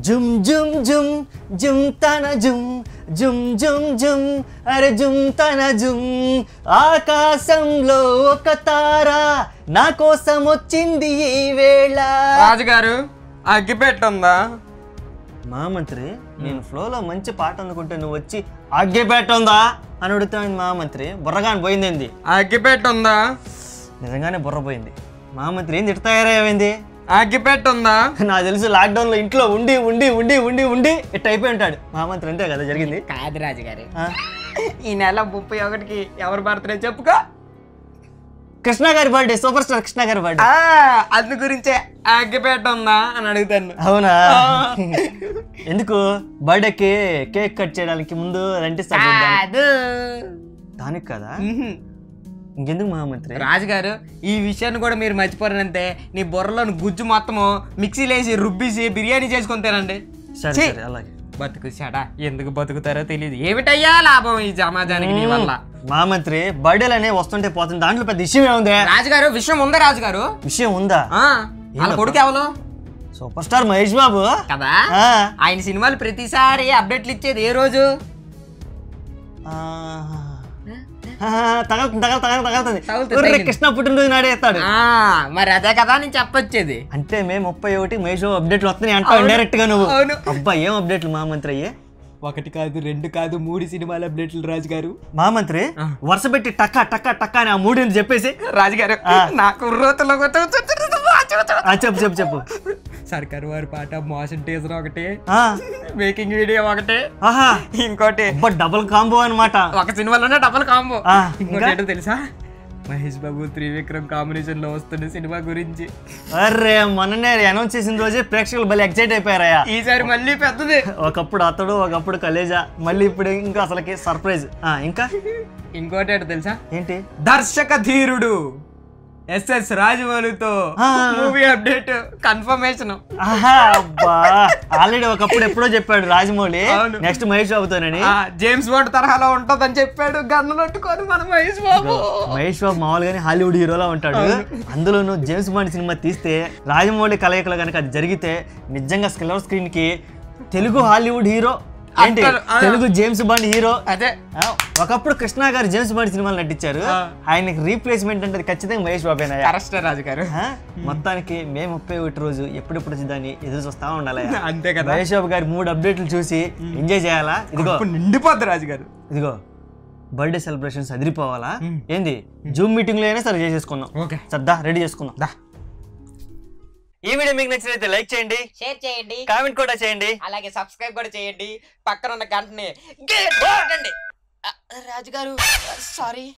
జుమ్ జుమ్ జుమ్ జుమ్ తన జుమ్ జుమ్ జుమ్ జుమ్ అరే జుమ్ తన జుమ్ ఆకాశంలో ఒక తార నా కోసం వచ్చింది ఈ వేళ. రాజుగారు అగ్గిపెట్టుందా? మహామంత్రి నేను ఫ్లోలో మంచి పాట అనుకుంటే నువ్వు వచ్చి అగ్గిపెట్టుందా అని అడుగుతాను. మహామంత్రి బుర్రగాని పోయింది. అగ్గిపెట్టుందా? నిజంగానే బుర్ర పోయింది. మహామంత్రి ఏం తిడతాయారైంది? అగ్గిపెట్టుందా? నాకు తెలుసు లాక్డౌన్ లో ఇంట్లో ఉండి ఉండి ఉండి ఉండి ఉండి ఇట్ట అయిపోయి ఉంటాడు మహామంత్రి. అంతే కదా జరిగింది? కాదు రాజుగారు, ఈ నెల 31కి ఎవరు బర్త్డే చెప్పుకో. కృష్ణ గారి బర్త్డే, సూపర్ స్టార్ కృష్ణ గారి బర్త్డే. అందు గురించే అగ్గిపెట్టుందా అని అడుగుతాను. అవునా? ఎందుకు బర్త్డేకి కేక్ కట్ చేయడానికి ముందు రెంటిస్తాడు దానికి కదా? ఇంకెందుకు మహామంత్రి? రాజుగారు ఈ విషయాన్ని కూడా మీరు మర్చిపోరంటే నీ బుర్రలోని గుజ్జు మొత్తము మిక్సీలో వేసి రుబ్బిసి బిర్యానీ చేసుకొని తినండి. సరే అలాగే. బతుకు చెడా, ఎందుకు బతుకుతారో తెలియదు. ఏమిటయ్యా లాభం ఈ సమాజానికి నీ వల్ల? మహామంత్రి బర్త్డేలు అనేవి వస్తుంటే పోతుంది, దాంట్లో పెద్ద విషయం ఏముంది? రాజుగారు విషయం ఉందా? రాజుగారు విషయం ఉందా? వాళ్ళ కొడుకు ఎవరు? సూపర్ స్టార్ మహేష్ బాబు కదా. ఆయన సినిమాలు ప్రతిసారి అప్డేట్లు ఇచ్చేది ఏ రోజు? కృష్ణ పుట్టినరోజు నాడే ఇస్తాడు. మరి అదే కదా నేను చెప్పొచ్చేది. అంటే మే 31 మహేష్ అప్డేట్లు వస్తున్నాయి అంటావు ఇండైరెక్ట్ గా నువ్వు. అబ్బా ఏం అప్డేట్లు మహామంత్రి అయ్యే? 1 కాదు 2 కాదు 3 సినిమాల అప్డేట్లు రాజుగారు. మహామంత్రి వరుస పెట్టి టక్క టక్క టక్క అని ఆ 3 చెప్పేసి. రాజుగారు నాకు చెప్పు చెప్పు చెప్పు. సర్కారు వారి పాట మోషన్ టీజర్ ఒకటి, మేకింగ్ వీడియో ఒకటి, ఇంకోటి డబుల్ కాంబో అనమాట. ఒక సినిమాలోనే డబుల్ కాంబో. ఇంకోటి ఏంటో తెలుసా? మహేష్ బాబు త్రివిక్రమ్ కాంబినేషన్ లో వస్తున్న సినిమా గురించి. అరే మొన్ననే అనౌన్స్ చేసిన రోజే ప్రేక్షకులు భలే ఎక్సైట్ అయిపోయారయ్యా. ఈసారి మళ్ళీ పెద్దది. ఒకప్పుడు అతడు, ఒకప్పుడు కలేజా, మళ్ళీ ఇప్పుడు ఇంకా అసలుకి సర్ప్రైజ్. ఇంకా ఇంకోటి ఏంటో తెలుసా? ఏంటి? దర్శక ధీరుడు ఎస్ఎస్ రాజమౌళితో మూవీ అప్డేట్ కన్ఫర్మేషన్. ఆల్రెడీ ఒకప్పుడు ఎప్పుడో చెప్పాడు రాజమౌళి నెక్స్ట్ మహేష్ బాబుతోనని. జేమ్స్ బాండ్ తరహాలో ఉంటదని చెప్పాడు. గన్ను పట్టుకొని మన మహేష్ బాబు. మహేష్ బాబు మామూలుగానే హాలీవుడ్ హీరోలా ఉంటాడు. అందులోనూ జేమ్స్ బాండ్ సినిమా తీస్తే రాజమౌళి కలయికలు కనుక అది జరిగితే నిజంగా సిల్వర్ స్క్రీన్ కి తెలుగు హాలీవుడ్ హీరో ఏంటి, తెలుగు జేమ్స్ బాండ్ హీరో. అదే ఒకప్పుడు కృష్ణ గారు జేమ్స్ బాండ్ సినిమాలు నటించారు. ఆయనకి రీప్లేస్మెంట్ అంటే ఖచ్చితంగా మహేష్ బాబేనా? రాజు గారు మొత్తానికి మే 31 రోజు ఎప్పుడెప్పుడు వచ్చిందని ఎదురు చూస్తా ఉండాలి. అంతే కదా. మహేష్ బాబు గారి 3 అప్డేట్లు చూసి ఎంజాయ్ చేయాలా? ఇదిగో నిండిపోద్ది రాజుగారు. ఇదిగో బర్త్డే సెలబ్రేషన్స్ అదిరిపోవాలా? ఏంది జూమ్ మీటింగ్ లో అయినా సరే చేసేసుకుందాం. సర్దా రెడీ చేసుకుందాం. ఈ వీడియో మీకు నచ్చినట్లయితే లైక్ చేయండి, షేర్ చేయండి, కామెంట్ కూడా చేయండి, అలాగే సబ్స్క్రైబ్ కూడా చేయండి. పక్కన ఉన్న గంటని రాజుగారు సారీ.